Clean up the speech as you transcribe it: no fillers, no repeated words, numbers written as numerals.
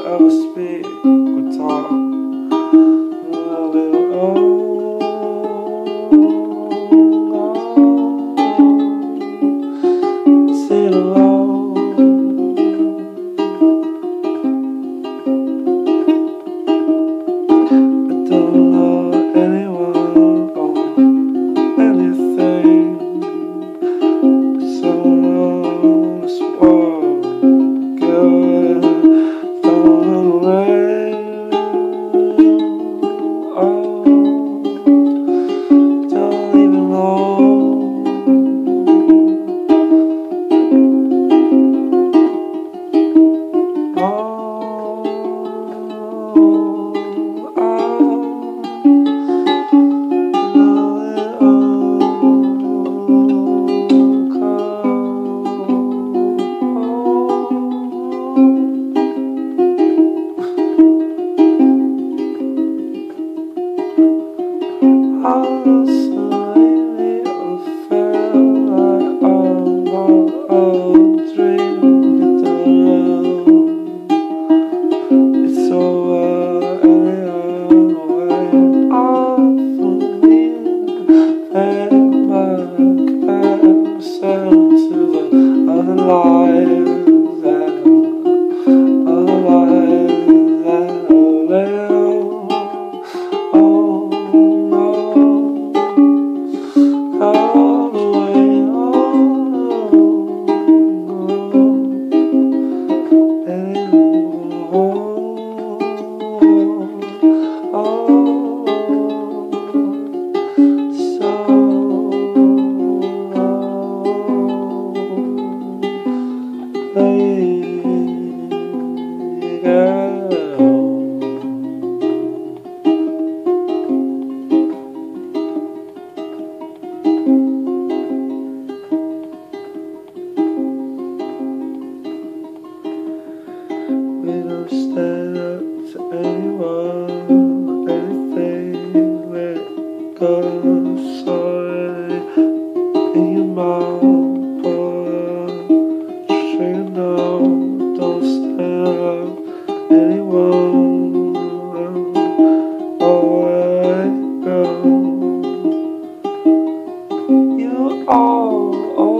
ever speak or talk. A little sit alone. I don't know anyone or anything. So this world good. Don't away. Oh, don't even know. We don't stand up to anyone, anything. Let go, sorry in your mouth, boy. Sure you know, don't stand up anyone. Oh, let go. You all.